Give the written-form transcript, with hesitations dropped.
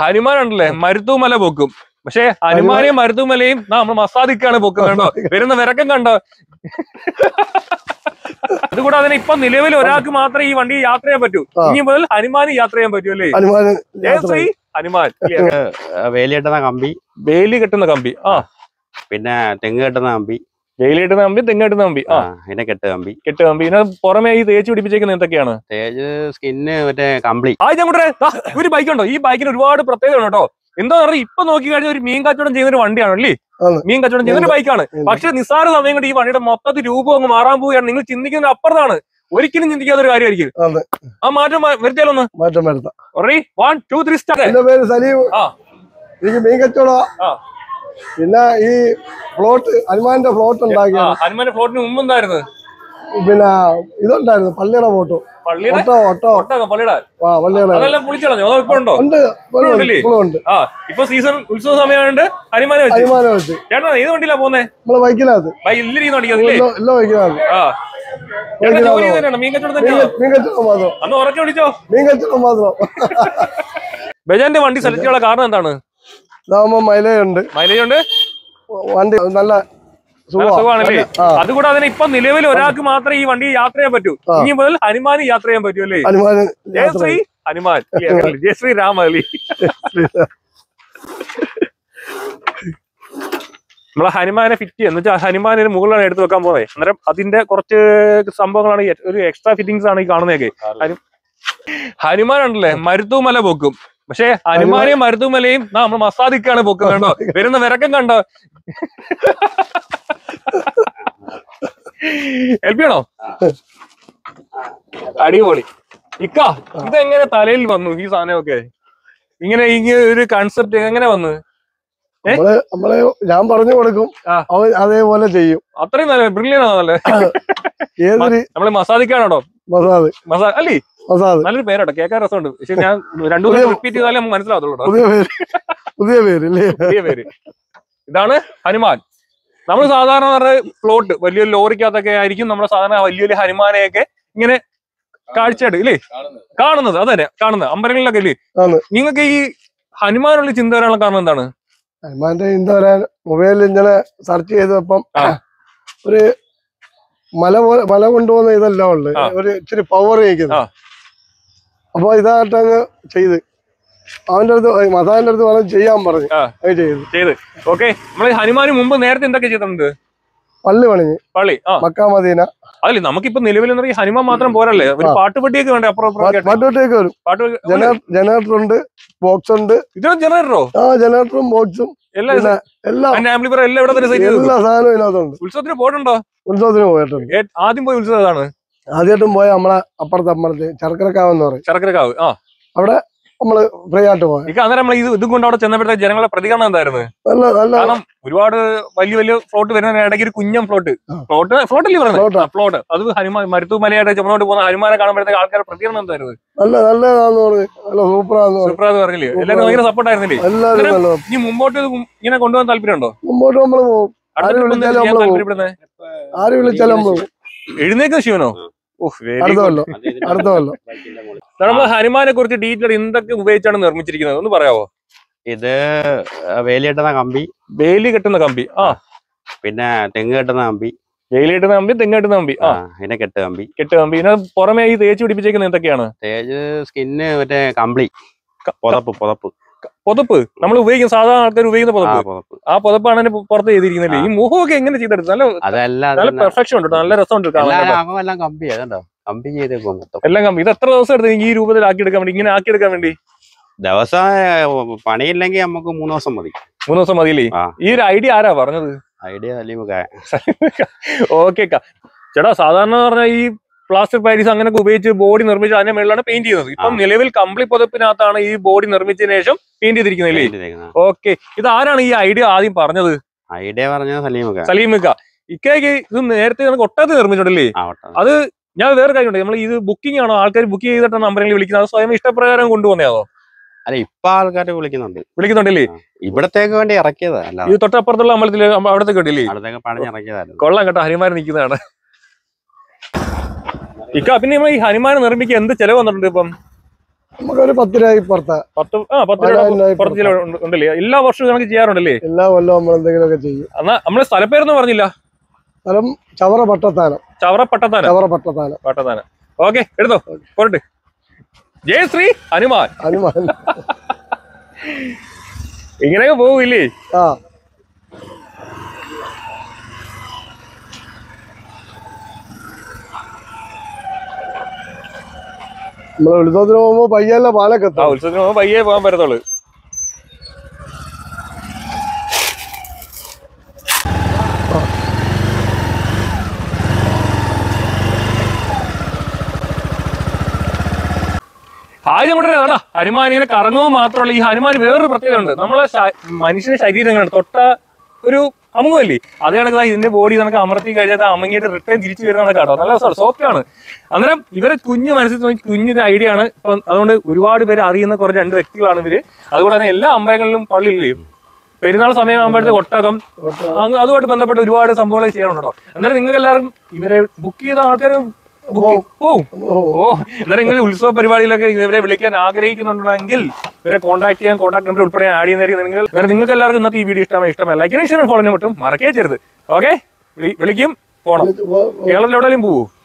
ഹനുമാനുണ്ടല്ലേ മരുത്തുമല പൊക്കും. പക്ഷെ ഹനുമാനെയും മരുത്തുമലയും നമ്മൾ മസാദിക്കാണ് പൊക്കുന്നത് കണ്ടോ. വരുന്ന വിരക്കം കണ്ടോ. അതുകൂടാതെ തന്നെ ഇപ്പൊ നിലവിൽ ഒരാൾക്ക് മാത്രമേ ഈ വണ്ടി യാത്ര ചെയ്യാൻ പറ്റൂ. ഇനി മുതൽ ഹനുമാന് യാത്ര ചെയ്യാൻ പറ്റൂ അല്ലേ. ജയശ്രീ ഹനുമാൻ. വേലി കെട്ടുന്ന കമ്പി, വേലി കെട്ടുന്ന കമ്പി, പിന്നെ തെങ്ങ് കെട്ടുന്ന കമ്പി, വേലി കെട്ടുന്ന കമ്പി, തെങ്ങ് കെട്ടുന്ന കമ്പി, പിന്നെ കെട്ട് കമ്പി. ഇതിന് പുറമെ ഈ തേച്ച് പിടിപ്പിച്ചേക്കുന്നത് എന്തൊക്കെയാണ്? തേജ് സ്കിന്ന് മറ്റേ കമ്പിളി. ഒരു ബൈക്ക് ഉണ്ടോ? ഈ ബൈക്കിന് ഒരുപാട് പ്രത്യേകത ഉണ്ട് കേട്ടോ. എന്താ പറയുക, ഇപ്പൊ നോക്കി കഴിഞ്ഞാൽ ഒരു മീൻ കച്ചവടം ചെയ്യുന്ന ഒരു വണ്ടിയാണ് അല്ലേ. മീൻ കച്ചവടം ചെയ്യുന്ന ഒരു ബൈക്കാണ്. പക്ഷെ നിസ്സാര സമയം കൊണ്ട് ഈ വണ്ടിയുടെ മൊത്തത്തിൽ രൂപം അങ്ങ് മാറാൻ പോവുകയാണ്. നിങ്ങൾ ചിന്തിക്കുന്ന അപ്പുറത്താണ്. ഒരിക്കലും ചിന്തിക്കാത്ത ഒരു കാര്യമായിരിക്കും. ആ മാറ്റം വരുത്തിയാലൊന്ന് മാറ്റം വരുത്താം. 1 2 3 സ്റ്റാർട്ട്. എന്റെ പേര് സലീം. എനിക്ക് മീൻ കച്ചവടം. പിന്നെ ഈ ഫ്ലോട്ട്, ഹനുമാന്റെ ഫ്ലോട്ട് ഉണ്ടാക്കി. ഹനുമാന്റെ ഫ്ലോട്ടിന് മുമ്പ് എന്തായിരുന്നു? പിന്നെ ഇതുണ്ടായിരുന്നു പള്ളിയുടെ ഫോട്ടോ. ഇപ്പൊ സീസൺ ഉത്സവ സമയമായിട്ട് ഹനുമാനെ വെച്ച്. ചേട്ടാ ഏത് വണ്ടിയിലാ പോകുന്നത്? നമ്മളെ ബൈക്കിനകത്ത്. മീൻ കച്ചവടം മാത്രം. അന്ന് ഉറക്കെ വിളിച്ചോ. മീൻ കച്ചവടം മാത്രം. ബജാന്റെ വണ്ടി സെലക്ട് ചെയ്യാനുള്ള കാരണം എന്താണ്? മൈലേജ് ഉണ്ട്, വണ്ടി നല്ല സുഖമാണല്ലേ. അതുകൂടാതെ തന്നെ ഇപ്പൊ നിലവിൽ ഒരാൾക്ക് മാത്രമേ ഈ വണ്ടി യാത്ര ചെയ്യാൻ പറ്റൂ. ഇനി മുതൽ ഹനുമാന് യാത്ര ചെയ്യാൻ പറ്റൂ അല്ലേ. ജയശ്രീ ഹനുമാൻ. ജയശ്രീ രാമ അല്ലേ. നമ്മളെ ഹനുമാനെ ഫിറ്റ് ചെയ്യുക എന്ന് വെച്ചാൽ ഹനുമാനെ മുകളിലാണ് എടുത്ത് വെക്കാൻ പോകുന്നത്. അന്നേരം അതിന്റെ കുറച്ച് സംഭവങ്ങളാണ്, ഒരു എക്സ്ട്രാ ഫിറ്റിംഗ്സ് ആണ് ഈ കാണുന്നതൊക്കെ. ഹനുമാൻ ഉണ്ടല്ലേ മരുത്തുമല പൊക്കും. പക്ഷെ ഹനുമാനെയും മരുത്തുമലയും നമ്മൾ മസാദിക്കാണ് പൊക്കുന്നത് കണ്ടോ. വരുന്ന വിരക്കം കണ്ടോ. ഹെൽപ്പ് ചെയ്യണോ? അടിപൊളി. ഇതെങ്ങനെ തലയിൽ വന്നു ഈ സാധനമൊക്കെ? ഇങ്ങനെ ഒരു കൺസെപ്റ്റ് എങ്ങനെ വന്നു? നമ്മള് ഞാൻ പറഞ്ഞു കൊടുക്കും, അവൻ അതേപോലെ ചെയ്യും. അത്രയും നല്ല ബ്രില്യൻ ആണല്ലേ. നമ്മള് മസാദിക്കാണോ? മസാദ് അല്ലേ. നല്ലൊരു പേരോട്ടോ, കേൾക്കാൻ രസമുണ്ട്. പക്ഷെ ഞാൻ 2 മൂന്ന് റിപ്പീറ്റ് ചെയ്താലേ നമുക്ക് മനസ്സിലാവത്തുള്ളൂ. പുതിയ പേര്. ഇതാണ് ഹനുമാൻ. നമ്മൾ സാധാരണ പറഞ്ഞ ഫ്ലോട്ട് വലിയൊരു ലോറിക്കകത്തൊക്കെ ആയിരിക്കും നമ്മൾ സാധാരണ വലിയ ഹനുമാനെയൊക്കെ ഇങ്ങനെ കാഴ്ചയായിട്ട് ഇല്ലേ കാണുന്നത്. അതന്നെ കാണുന്നത് അമ്പലങ്ങളിലൊക്കെ ഇല്ലേ. നിങ്ങൾക്ക് ഈ ഹനുമാനുള്ള ചിന്ത വരാനുള്ള കാരണം എന്താണ്? ഹനുമാന്റെ ചിന്ത വരാൻ മൊബൈലിൽ ഇങ്ങനെ സെർച്ച് ചെയ്തപ്പം ഒരു മല കൊണ്ടുപോകുന്ന ഇതെല്ലാം ഉണ്ട്, ഒരു ഇച്ചിരി പവർ കഴിക്കുന്നത്. അപ്പൊ ഇതായിട്ടങ്ങ് ചെയ്ത് അവന്റെ അടുത്ത് മസാന്റെ അടുത്ത് വളരെ ചെയ്യാൻ പറഞ്ഞു. ചെയ്ത് ഓക്കെ. നമ്മള് ഹനുമാന് മുമ്പ് നേരത്തെ എന്തൊക്കെ ചെയ്തിട്ടുണ്ട്? പള്ളി പണിഞ്ഞ്, മക്ക മദീന. അതല്ലേ നമുക്കിപ്പോ നിലവിൽ ഹനുമാൻ മാത്രം പോരല്ലേ, ഒരു പാട്ടുപെട്ടിയൊക്കെ വേണ്ടേ? പാട്ടുപെട്ടിയൊക്കെ വരും. ജനറേറ്റർ ഉണ്ട്, ബോക്സ് ഉണ്ട്. ഇതിന് ജനറേറ്ററോ? ജനറേറ്ററും ബോക്സും എല്ലാ സാധനവും ഇതിനകത്തുണ്ട്. ഉത്സവത്തിന് പോയിട്ടുണ്ടോ? ഉത്സവത്തിന് പോയിട്ടുണ്ട്. ആദ്യം പോയ ഉത്സവം ഏതാണ്? ആദ്യമായിട്ടും പോയ നമ്മളെ അപ്പുറത്തെ ശർക്കരക്കാവ് എന്ന് പറയും. ശർക്കരക്കാവ്. അവിടെ നമ്മള് ഫ്രീ ആയിട്ട് പോയി. അന്നേരം നമ്മൾ ഇതും കൊണ്ട് അവിടെ ചെന്നപ്പോഴത്തെ ജനങ്ങളുടെ പ്രതികരണം എന്തായിരുന്നു? കാരണം ഒരുപാട് വലിയ ഫ്ലോട്ട് വരുന്ന ഇടയ്ക്ക് ഒരു കുഞ്ഞം ഫ്ലോട്ടല്ലേ പറയുന്നത്? ഫ്ലോട്ട് അത് ഹനുമാൻ മരുത്തുമലയായിട്ട് ചുമന്നോട്ട് പോകുന്ന ഹനുമാനെ കാണുമ്പോഴത്തേക്ക് ആൾക്കാരുടെ പ്രതികരണം എന്തായിരുന്നു? സൂപ്പറാന്ന് പറഞ്ഞില്ലേ? എല്ലാവരും ഭയങ്കര സപ്പോർട്ട് ആയിരുന്നില്ലേ? ഇനി മുമ്പോട്ട് ഇങ്ങനെ കൊണ്ടുപോകാൻ താല്പര്യമുണ്ടോ? മുമ്പോട്ട് നമ്മള് പോകും. ആര് വിളിച്ചാലും എഴുന്നേക്ക് ശിവനോ? നമ്മൾ ഹനുമാനെ കുറിച്ച് ഡീറ്റെയിൽ എന്തൊക്കെ ഉപയോഗിച്ചാണ് നിർമ്മിച്ചിരിക്കുന്നത് ഒന്ന് പറയാവോ? ഇത് വേലി കെട്ടുന്ന കമ്പി, പിന്നെ തെങ്ങ് കെട്ടുന്ന കമ്പി, വേലി കെട്ടുന്ന കമ്പി, തെങ്ങ് കെട്ടുന്ന കമ്പി, പിന്നെ കെട്ട് കമ്പി. ഇതിന് പുറമെ ഈ തേച്ച് പിടിപ്പിച്ചേക്കുന്നത് എന്തൊക്കെയാണ്? തേജ് സ്കിന്ന് മറ്റേ കമ്പിളി, പുതപ്പ് നമ്മൾ ഉപയോഗിക്കുന്ന സാധാരണ ആൾക്കാർ ഉപയോഗിക്കുന്ന പുതപ്പ്. ആ പുതപ്പാണ് പുറത്ത് ചെയ്തിരിക്കുന്നത്. ഈ മുഖമൊക്കെ എങ്ങനെ ചെയ്തെടുത്ത്? നല്ല പെർഫെക്ഷൻ ഉണ്ട്, നല്ല രസമുണ്ട്. എല്ലാം കമ്പി ചെയ്തേക്കും. എല്ലാം കമ്പി. ഇത് എത്ര ദിവസം എടുത്ത് ഈ രൂപത്തിൽ ആക്കിയെടുക്കാൻ വേണ്ടി, ഇങ്ങനെ ആക്കിയെടുക്കാൻ വേണ്ടി? ദിവസം പണിയില്ലെങ്കിൽ നമുക്ക് 3 ദിവസം മതി. 3 ദിവസം മതിയല്ലേ? ഈ ഒരു ഐഡിയ ആരാ പറഞ്ഞത്? ഐഡിയ ഓക്കെ ചേട്ടാ. സാധാരണ പറഞ്ഞാൽ ഈ പ്ലാസ്റ്റിക് പാരീസ് അങ്ങനെയൊക്കെ ഉപയോഗിച്ച് ബോഡി നിർമ്മിച്ച് അതിന്റെ മേളിലാണ് പെയിന്റ് ചെയ്യുന്നത്. ഇപ്പം നിലവിൽ കമ്പിളി പുതപ്പിനകത്താണ് ഈ ബോഡി നിർമ്മിച്ചതിന് ശേഷം പെയിന്റ് ചെയ്തിരിക്കുന്നില്ലേ? ഓക്കെ. ഇത് ആരാണ് ഈ ഐഡിയ ആദ്യം പറഞ്ഞത്? ഐഡിയ പറഞ്ഞത് സലീമിക്ക. ഇക്കയ്ക്ക് ഇത് നേരത്തെ ഒട്ടകത്ത് നിർമ്മിച്ചിട്ടുണ്ടല്ലേ? അത് ഞാൻ വേറെ കാര്യമുണ്ട്. നമ്മൾ ഇത് ബുക്കിംഗ് ആണോ? ആൾക്കാർ ബുക്ക് ചെയ്തിട്ടാണ് നമ്പറിൽ വിളിക്കുന്നത്? അത് സ്വയം ഇഷ്ടപ്രകാരം കൊണ്ടുപോകുന്നതാണോ? അല്ല, ഇപ്പൊ ആൾക്കാർ വിളിക്കുന്നുണ്ടല്ലേ? ഇവിടത്തേക്ക് വേണ്ടി ഇറക്കിയതാ. ഇത് തൊട്ടപ്പുറത്തുള്ള അമ്പലത്തില് അവിടത്തേക്ക് വേണ്ടിയില്ലേ? കൊള്ളാം കേട്ടോ. ഹനുമാൻ നിൽക്കുന്നതാണ്. ഇക്ക പിന്നെ ഈ ഹനുമാനെ നിർമ്മിക്കാൻ എന്ത് ചെലവ് വന്നിട്ടുണ്ട്? ഇപ്പം നമുക്കൊരു 10 രൂപ പുറത്താ. 10 രൂപ പുറത്ത് ചില ഉണ്ടല്ലേ? എല്ലാ വർഷവും കണക്ക് ചെയ്യാറുണ്ടല്ലേ? എല്ലാ കൊല്ലവും നമ്മൾ എന്തെങ്കിലുമൊക്കെ ചെയ്യും. എന്നാ നമ്മളെ സ്ഥലപ്പേരൊന്നും പറഞ്ഞില്ല. സ്ഥലം ചവറ പട്ടത്താനം. പട്ടത്താനം. ഓക്കെ, എടുത്തോ, പോരട്ടെ. ജയ് ശ്രീ ഹനുമാൻ. ഇങ്ങനെയൊക്കെ പോവില്ലേ? ആ, നമ്മള് ഉത്സവത്തിന് പോകുമ്പോ പയ്യല്ല പാലൊക്കെ എത്താം. ഉത്സവത്തിന് പോകുമ്പോ പയ്യെ പോകാൻ പറ്റത്തുള്ളൂ. ഹനുമാൻ ഇങ്ങനെ കറങ്ങുമ്പോൾ മാത്രമല്ല, ഈ ഹനുമാൻ വേറൊരു പ്രത്യേകത ഉണ്ട്. നമ്മളെ മനുഷ്യന്റെ ശരീരം എങ്ങനെയാണ് തൊട്ട ഒരു അമുഖമല്ലേ, അതേ കണക്ക് ഇതിന്റെ ബോഡി നമുക്ക് അമർത്തി കഴിഞ്ഞാൽ അമങ്ങിയിട്ട് റിട്ടേൺ തിരിച്ചു വരുന്ന കേട്ടോ. നല്ല സോഫ്റ്റ് ആണ്. അന്നേരം ഇവരെ കുഞ്ഞു മനസ്സിൽ കുഞ്ഞൊരു ഐഡിയ ആണ്. ഇപ്പൊ അതുകൊണ്ട് ഒരുപാട് പേര് അറിയുന്ന കുറച്ച് 2 വ്യക്തികളാണ് ഇവര്. അതുകൊണ്ട് തന്നെ എല്ലാ അമ്പലങ്ങളിലും പള്ളിയിലെയും പെരുന്നാൾ സമയമാകുമ്പോഴത്തെ ഒട്ടകം അതുമായിട്ട് ബന്ധപ്പെട്ട ഒരുപാട് സംഭവങ്ങൾ ചെയ്യാറുണ്ട് കേട്ടോ. അന്നേരം നിങ്ങൾക്ക് എല്ലാവർക്കും ഇവരെ ബുക്ക് ചെയ്ത ആൾക്കാർ എന്നാലും നിങ്ങൾ ഉത്സവ പരിപാടിയിലൊക്കെ ഇവരെ വിളിക്കാൻ ആഗ്രഹിക്കുന്നുണ്ടെങ്കിൽ ഇവരെ കോൺടാക്ട് ചെയ്യാൻ കോൺടാക്ട് നമ്പർ ഉൾപ്പെടെ ആഡ് ചെയ്യുന്നതായിരിക്കും. നിങ്ങൾക്ക് എല്ലാവർക്കും ഇന്നത്തെ ഈ വീഡിയോ ഇഷ്ടമല്ല ലൈക്ക് ഫോളോ ചെയ്യാൻ പറ്റും, മറക്കേ ചെയ്യരുത്. ഓക്കെ, വിളിക്കും, പോണം. കേരളത്തിൽ എവിടെയും പോവൂ.